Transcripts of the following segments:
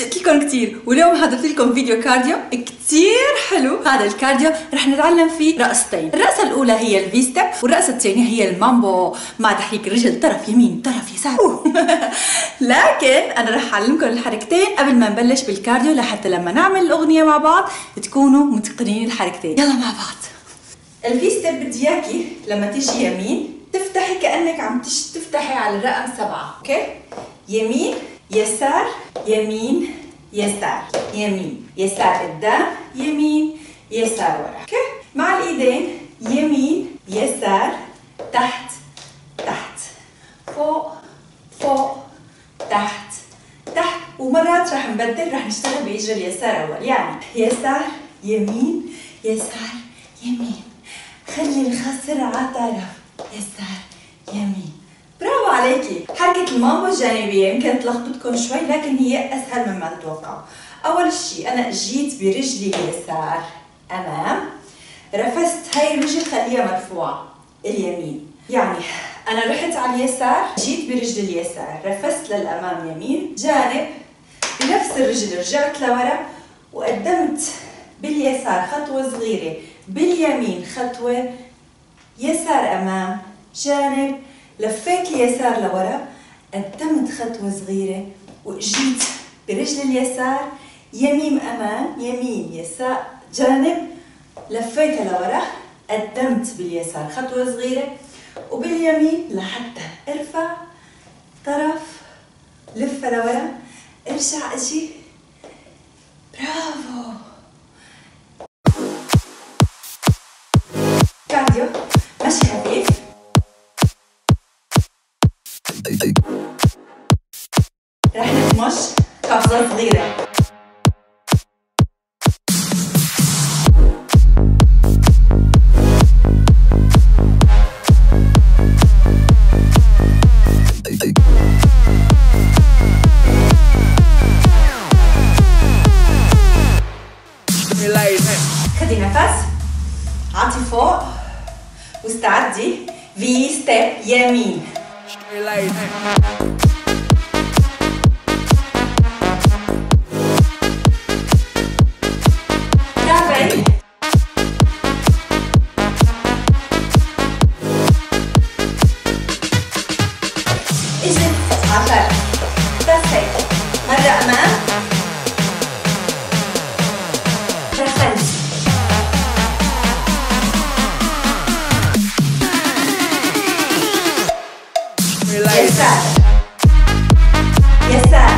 اشتقت لكم كثير، واليوم حضرت لكم فيديو كارديو كثير حلو. هذا الكارديو رح نتعلم فيه رقصتين، الرقصة الأولى هي الفي ستيب، والرقصة الثانية هي المامبو مع تحريك الرجل طرف يمين طرف يسار. لكن أنا رح أعلمكم الحركتين قبل ما نبلش بالكارديو، لحتى لما نعمل الأغنية مع بعض تكونوا متقنين الحركتين. يلا مع بعض. الفي ستيب بدي اياكي لما تيجي يمين تفتحي كأنك عم تفتحي على الرقم 7، اوكي؟ يمين يسار يمين يسار يمين يسار قدام يمين يسار ورا، اوكي؟ مع الايدين يمين يسار تحت تحت فوق فوق تحت تحت. ومرات رح نبدل، رح نشتغل باجر اليسار اول، يعني يسار يمين يسار يمين. خلي الخصر على طرف يسار يمين. برافو عليكي. حركة المامبو الجانبية يمكن تلخبطكم شوي، لكن هي أسهل مما تتوقعوا. أول شيء أنا جيت برجلي اليسار أمام، رفست هاي الرجل خليها مرفوعة اليمين، يعني أنا رحت على اليسار جيت برجلي اليسار رفست للأمام يمين جانب، بنفس الرجل رجعت لورا وقدمت باليسار خطوة صغيرة، باليمين خطوة، يسار أمام جانب، لفيت اليسار لورا قدمت خطوة صغيرة وجيت برجل اليسار يمين أمام يمين يسار جانب، لفيتها لورا قدمت باليسار خطوة صغيرة وباليمين لحتى ارفع طرف، لفة لورا ارجع اجي. برافو. كارديو مشي خفيف. رح نتمش قفزة صغيرة. خدي نفس، عطي فوق واستعدي. في ستيب يمين تابعي. اجت عطر بس هيك، مرة أمام دخلت يسار يسار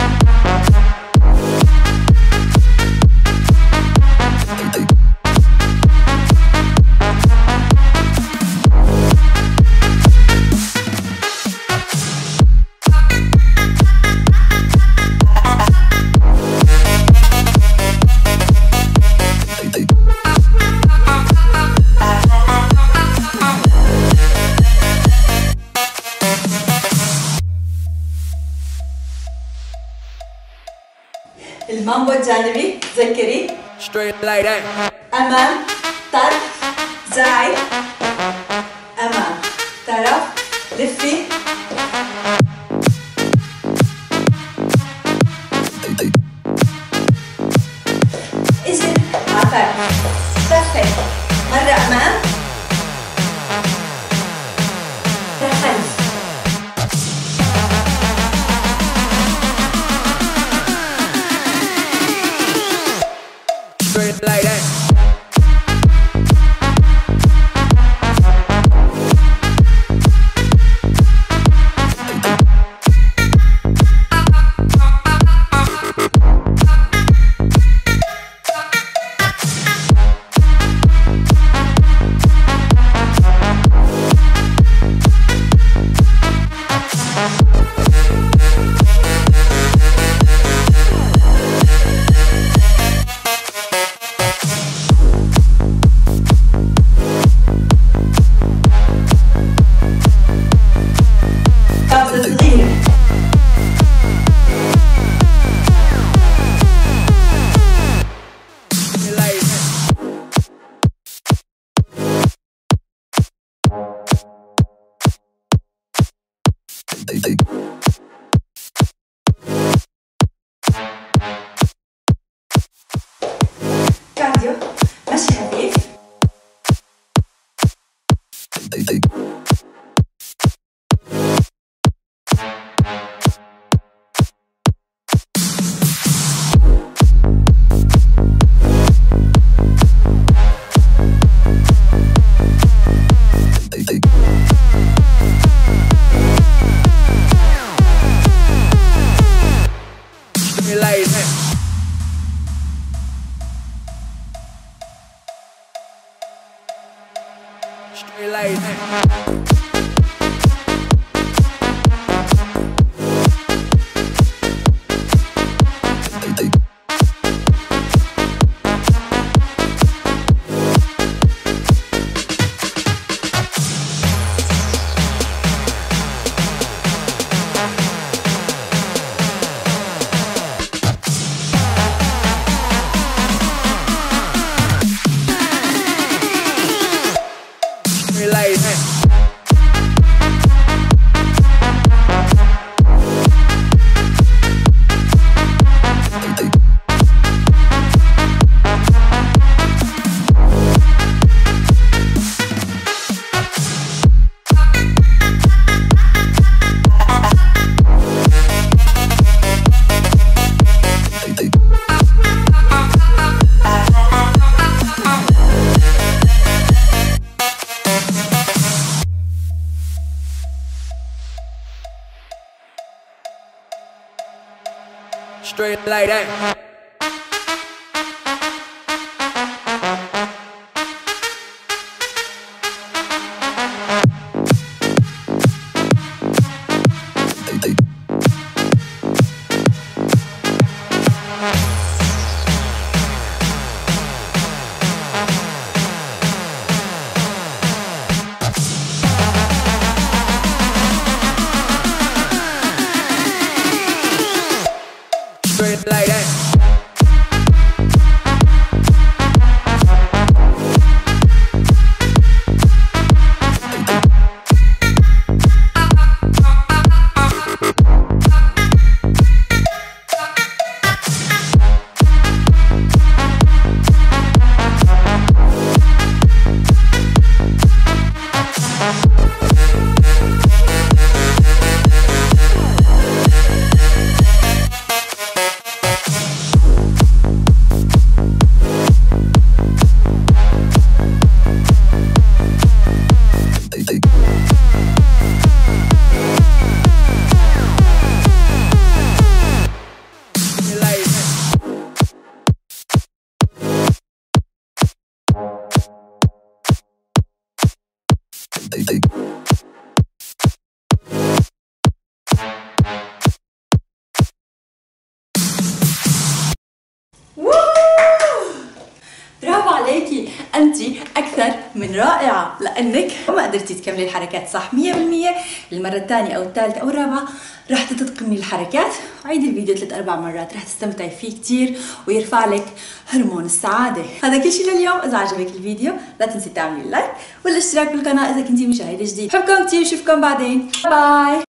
المامبو الجانبي تذكري أمام طرف زاعي أمام طرف لفي اجي عطر بس هيك، مرة أمام دخلت like that. Straight like that. Straight like that. Straight like that. برافو عليكي، أنت أكثر من رائعة لأنك ما قدرتي تكملي الحركات صح 100%. المرة الثانية أو الثالثة أو الرابعة راح تتقني الحركات. عيدي الفيديو 3-4 مرات راح تستمتعي فيه كتير ويرفع لك هرمون السعادة. هذا كل شيء لليوم. إذا عجبك الفيديو لا تنسي تعملي لايك والاشتراك بالقناة إذا كنتي مشاهدة جديد. بحبكم كتير، نشوفكم بعدين، باي.